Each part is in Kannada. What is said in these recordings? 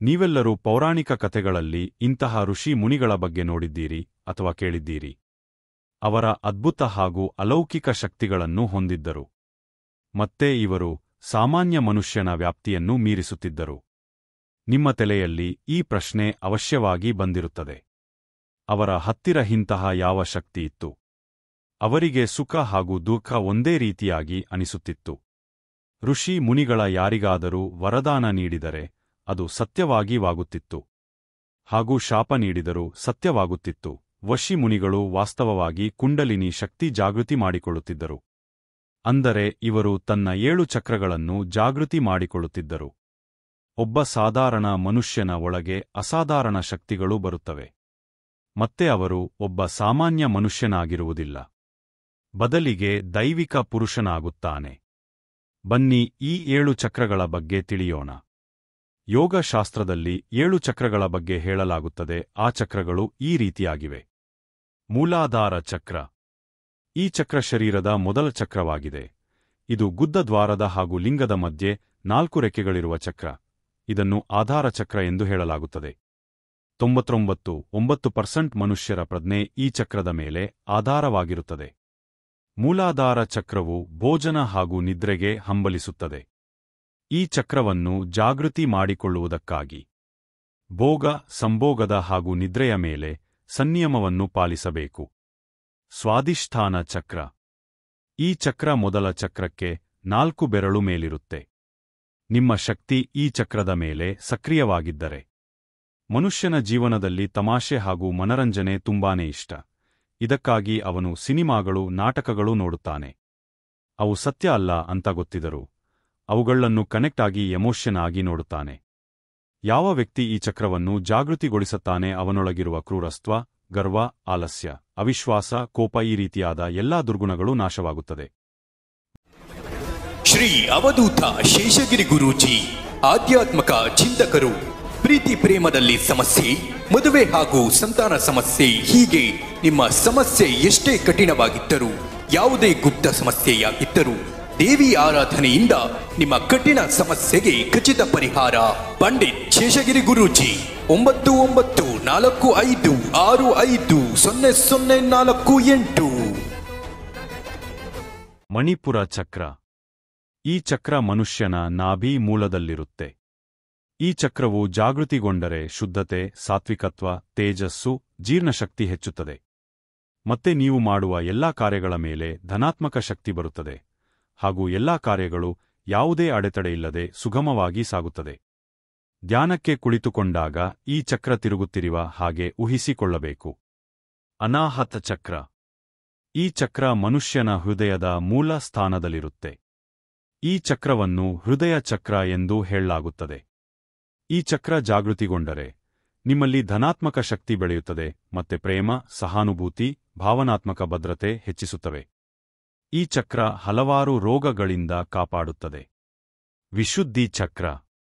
ನೀವೆಲ್ಲರೂ ಪೌರಾಣಿಕ ಕಥೆಗಳಲ್ಲಿ ಇಂತಹ ಋಷಿ ಮುನಿಗಳ ಬಗ್ಗೆ ನೋಡಿದ್ದೀರಿ ಅಥವಾ ಕೇಳಿದ್ದೀರಿ. ಅವರ ಅದ್ಭುತ ಹಾಗೂ ಅಲೌಕಿಕ ಶಕ್ತಿಗಳನ್ನು ಹೊಂದಿದ್ದರು. ಮತ್ತೆ ಇವರು ಸಾಮಾನ್ಯ ಮನುಷ್ಯನ ವ್ಯಾಪ್ತಿಯನ್ನು ಮೀರಿಸುತ್ತಿದ್ದರು. ನಿಮ್ಮ ತಲೆಯಲ್ಲಿ ಈ ಪ್ರಶ್ನೆ ಅವಶ್ಯವಾಗಿ ಬಂದಿರುತ್ತದೆ. ಅವರ ಹತ್ತಿರ ಇಂತಹ ಯಾವ ಶಕ್ತಿ ಇತ್ತು? ಅವರಿಗೆ ಸುಖ ಹಾಗೂ ದುಃಖ ಒಂದೇ ರೀತಿಯಾಗಿ ಅನಿಸುತ್ತಿತ್ತು. ಋಷಿ ಮುನಿಗಳ ಯಾರಿಗಾದರೂ ವರದಾನ ನೀಡಿದರೆ ಅದು ಸತ್ಯವಾಗಿವಾಗುತ್ತಿತ್ತು. ಹಾಗೂ ಶಾಪ ನೀಡಿದರೂ ಸತ್ಯವಾಗುತ್ತಿತ್ತು. ವಶಿ ಮುನಿಗಳು ವಾಸ್ತವವಾಗಿ ಕುಂಡಲಿನಿ ಶಕ್ತಿ ಜಾಗೃತಿ ಮಾಡಿಕೊಳ್ಳುತ್ತಿದ್ದರು. ಅಂದರೆ ಇವರು ತನ್ನ 7 ಚಕ್ರಗಳನ್ನು ಜಾಗೃತಿ ಮಾಡಿಕೊಳ್ಳುತ್ತಿದ್ದರು. ಒಬ್ಬ ಸಾಧಾರಣ ಮನುಷ್ಯನ ಒಳಗೆ ಅಸಾಧಾರಣ ಶಕ್ತಿಗಳು ಬರುತ್ತವೆ. ಮತ್ತೆ ಅವರು ಒಬ್ಬ ಸಾಮಾನ್ಯ ಮನುಷ್ಯನಾಗಿರುವುದಿಲ್ಲ. ಬದಲಿಗೆ ದೈವಿಕ ಪುರುಷನಾಗುತ್ತಾನೆ. ಬನ್ನಿ ಈ 7 ಚಕ್ರಗಳ ಬಗ್ಗೆ ತಿಳಿಯೋಣ. ಯೋಗಶಾಸ್ತ್ರದಲ್ಲಿ 7 ಚಕ್ರಗಳ ಬಗ್ಗೆ ಹೇಳಲಾಗುತ್ತದೆ. ಆ ಚಕ್ರಗಳು ಈ ರೀತಿಯಾಗಿವೆ. ಮೂಲಾಧಾರ ಚಕ್ರ. ಈ ಚಕ್ರ ಶರೀರದ ಮೊದಲ ಚಕ್ರವಾಗಿದೆ. ಇದು ಗುದ್ದದ್ವಾರದ ಹಾಗೂ ಲಿಂಗದ ಮಧ್ಯೆ 4 ರೆಕ್ಕೆಗಳಿರುವ ಚಕ್ರ. ಇದನ್ನು ಆಧಾರ ಚಕ್ರ ಎಂದು ಹೇಳಲಾಗುತ್ತದೆ. 99% ಮನುಷ್ಯರ ಪ್ರಜ್ಞೆ ಈ ಚಕ್ರದ ಮೇಲೆ ಆಧಾರವಾಗಿರುತ್ತದೆ. ಮೂಲಾಧಾರ ಚಕ್ರವು ಭೋಜನ ಹಾಗೂ ನಿದ್ರೆಗೆ ಹಂಬಲಿಸುತ್ತದೆ. ಈ ಚಕ್ರವನ್ನು ಜಾಗೃತಿ ಮಾಡಿಕೊಳ್ಳುವುದಕ್ಕಾಗಿ ಭೋಗ, ಸಂಭೋಗದ ಹಾಗೂ ನಿದ್ರೆಯ ಮೇಲೆ ಸಂಯಮವನ್ನು ಪಾಲಿಸಬೇಕು. ಸ್ವಾಧಿಷ್ಠಾನ ಚಕ್ರ. ಈ ಚಕ್ರ ಮೊದಲ ಚಕ್ರಕ್ಕೆ 4 ಬೆರಳು ಮೇಲಿರುತ್ತೆ. ನಿಮ್ಮ ಶಕ್ತಿ ಈ ಚಕ್ರದ ಮೇಲೆ ಸಕ್ರಿಯವಾಗಿದ್ದರೆ ಮನುಷ್ಯನ ಜೀವನದಲ್ಲಿ ತಮಾಷೆ ಹಾಗೂ ಮನರಂಜನೆ ತುಂಬಾನೇ ಇಷ್ಟ. ಇದಕ್ಕಾಗಿ ಅವನು ಸಿನಿಮಾಗಳು, ನಾಟಕಗಳು ನೋಡುತ್ತಾನೆ. ಅವು ಸತ್ಯ ಅಲ್ಲ ಅಂತ ಗೊತ್ತಿದ್ದರೂ ಅವುಗಳನ್ನು ಕನೆಕ್ಟ್ ಆಗಿ ಎಮೋಷನ್ ಆಗಿ ನೋಡುತ್ತಾನೆ. ಯಾವ ವ್ಯಕ್ತಿ ಈ ಚಕ್ರವನ್ನು ಜಾಗೃತಿಗೊಳಿಸುತ್ತಾನೆ ಅವನೊಳಗಿರುವ ಕ್ರೂರತ್ವ, ಗರ್ವ, ಆಲಸ್ಯ, ಅವಿಶ್ವಾಸ, ಕೋಪ ಈ ರೀತಿಯಾದ ಎಲ್ಲಾ ದುರ್ಗುಣಗಳು ನಾಶವಾಗುತ್ತದೆ. ಶ್ರೀ ಅವಧೂತ ಶೇಷಗಿರಿ ಗುರೂಜಿ ಆಧ್ಯಾತ್ಮಕ ಚಿಂತಕರು. ಪ್ರೀತಿ ಪ್ರೇಮದಲ್ಲಿ ಸಮಸ್ಯೆ, ಮದುವೆ ಹಾಗೂ ಸಂತಾನ ಸಮಸ್ಯೆ, ಹೀಗೆ ನಿಮ್ಮ ಸಮಸ್ಯೆ ಎಷ್ಟೇ ಕಠಿಣವಾಗಿದ್ದರೂ, ಯಾವುದೇ ಗುಪ್ತ ಸಮಸ್ಯೆಯಾಗಿದ್ದರೂ ದೇವಿ ಆರಾಧನೆಯಿಂದ ನಿಮ್ಮ ಕಠಿಣ ಸಮಸ್ಯೆಗೆ ಖಚಿತ ಪರಿಹಾರ. ಪಂಡಿತ್ ಶೇಷಗಿರಿ ಗುರೂಜಿ 9945650048. ಮಣಿಪುರ ಚಕ್ರ. ಈ ಚಕ್ರ ಮನುಷ್ಯನ ನಾಭಿ ಮೂಲದಲ್ಲಿರುತ್ತೆ. ಈ ಚಕ್ರವು ಜಾಗೃತಿಗೊಂಡರೆ ಶುದ್ಧತೆ, ಸಾತ್ವಿಕತ್ವ, ತೇಜಸ್ಸು, ಜೀರ್ಣಶಕ್ತಿ ಹೆಚ್ಚುತ್ತದೆ. ಮತ್ತೆ ನೀವು ಮಾಡುವ ಎಲ್ಲಾ ಕಾರ್ಯಗಳ ಮೇಲೆ ಧನಾತ್ಮಕ ಶಕ್ತಿ ಬರುತ್ತದೆ ಹಾಗೂ ಎಲ್ಲಾ ಕಾರ್ಯಗಳು ಯಾವುದೇ ಅಡೆತಡೆಯಿಲ್ಲದೆ ಸುಗಮವಾಗಿ ಸಾಗುತ್ತದೆ. ಧ್ಯಾನಕ್ಕೆ ಕುಳಿತುಕೊಂಡಾಗ ಈ ಚಕ್ರ ತಿರುಗುತ್ತಿರುವ ಹಾಗೆ ಊಹಿಸಿಕೊಳ್ಳಬೇಕು. ಅನಾಹತ ಚಕ್ರ. ಈ ಚಕ್ರ ಮನುಷ್ಯನ ಹೃದಯದ ಮೂಲ ಸ್ಥಾನದಲ್ಲಿರುತ್ತೆ. ಈ ಚಕ್ರವನ್ನು ಹೃದಯ ಚಕ್ರ ಎಂದು ಹೇಳಲಾಗುತ್ತದೆ. ಈ ಚಕ್ರ ಜಾಗೃತಿಗೊಂಡರೆ ನಿಮ್ಮಲ್ಲಿ ಧನಾತ್ಮಕ ಶಕ್ತಿ ಬೆಳೆಯುತ್ತದೆ ಮತ್ತೆ ಪ್ರೇಮ, ಸಹಾನುಭೂತಿ, ಭಾವನಾತ್ಮಕ ಭದ್ರತೆ ಹೆಚ್ಚಿಸುತ್ತವೆ. ಈ ಚಕ್ರ ಹಲವಾರು ರೋಗಗಳಿಂದ ಕಾಪಾಡುತ್ತದೆ. ವಿಶುದ್ಧಿ ಚಕ್ರ.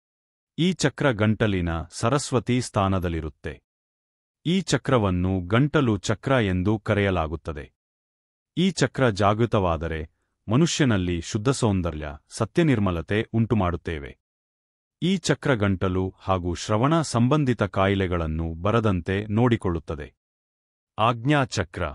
ಈ ಚಕ್ರ ಗಂಟಲಿನ ಸರಸ್ವತಿ ಸ್ಥಾನದಲ್ಲಿರುತ್ತೆ. ಈ ಚಕ್ರವನ್ನು ಗಂಟಲು ಚಕ್ರ ಎಂದು ಕರೆಯಲಾಗುತ್ತದೆ. ಈ ಚಕ್ರ ಜಾಗೃತವಾದರೆ ಮನುಷ್ಯನಲ್ಲಿ ಶುದ್ಧ ಸೌಂದರ್ಯ, ಸತ್ಯನಿರ್ಮಲತೆ ಉಂಟುಮಾಡುತ್ತೇವೆ. ಈ ಚಕ್ರ ಗಂಟಲು ಹಾಗೂ ಶ್ರವಣ ಸಂಬಂಧಿತ ಕಾಯಿಲೆಗಳನ್ನು ಬರದಂತೆ ನೋಡಿಕೊಳ್ಳುತ್ತದೆ. ಆಜ್ಞಾಚಕ್ರ.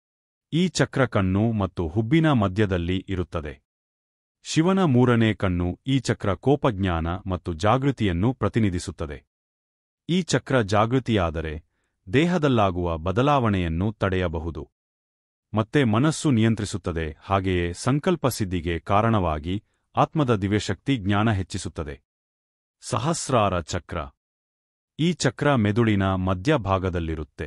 ಈ ಚಕ್ರ ಕಣ್ಣು ಮತ್ತು ಹುಬ್ಬಿನ ಮಧ್ಯದಲ್ಲಿ ಇರುತ್ತದೆ. ಶಿವನ 3ನೇ ಕಣ್ಣು. ಈ ಚಕ್ರ ಕೋಪಜ್ಞಾನ ಮತ್ತು ಜಾಗೃತಿಯನ್ನು ಪ್ರತಿನಿಧಿಸುತ್ತದೆ. ಈ ಚಕ್ರ ಜಾಗೃತಿಯಾದರೆ ದೇಹದಲ್ಲಾಗುವ ಬದಲಾವಣೆಯನ್ನು ತಡೆಯಬಹುದು ಮತ್ತೆ ಮನಸ್ಸು ನಿಯಂತ್ರಿಸುತ್ತದೆ. ಹಾಗೆಯೇ ಸಂಕಲ್ಪ ಸಿದ್ಧಿಗೆ ಕಾರಣವಾಗಿ ಆತ್ಮದ ದಿವ್ಯಶಕ್ತಿ ಜ್ಞಾನ ಹೆಚ್ಚಿಸುತ್ತದೆ. ಸಹಸ್ರಾರ ಚಕ್ರ. ಈ ಚಕ್ರ ಮೆದುಳಿನ ಮಧ್ಯಭಾಗದಲ್ಲಿರುತ್ತೆ.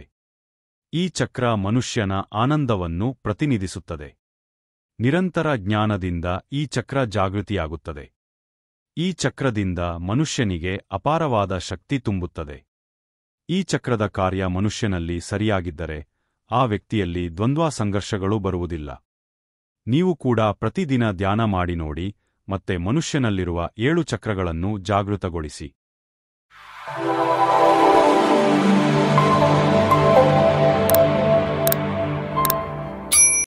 ಈ ಚಕ್ರ ಮನುಷ್ಯನ ಆನಂದವನ್ನು ಪ್ರತಿನಿಧಿಸುತ್ತದೆ. ನಿರಂತರ ಜ್ಞಾನದಿಂದ ಈ ಚಕ್ರ ಜಾಗೃತಿಯಾಗುತ್ತದೆ. ಈ ಚಕ್ರದಿಂದ ಮನುಷ್ಯನಿಗೆ ಅಪಾರವಾದ ಶಕ್ತಿ ತುಂಬುತ್ತದೆ. ಈ ಚಕ್ರದ ಕಾರ್ಯ ಮನುಷ್ಯನಲ್ಲಿ ಸರಿಯಾಗಿದ್ದರೆ ಆ ವ್ಯಕ್ತಿಯಲ್ಲಿ ದ್ವಂದ್ವ ಸಂಘರ್ಷಗಳು ಬರುವುದಿಲ್ಲ. ನೀವು ಕೂಡ ಪ್ರತಿದಿನ ಧ್ಯಾನ ಮಾಡಿ ನೋಡಿ ಮತ್ತೆ ಮನುಷ್ಯನಲ್ಲಿರುವ 7 ಚಕ್ರಗಳನ್ನು ಜಾಗೃತಗೊಳಿಸಿ.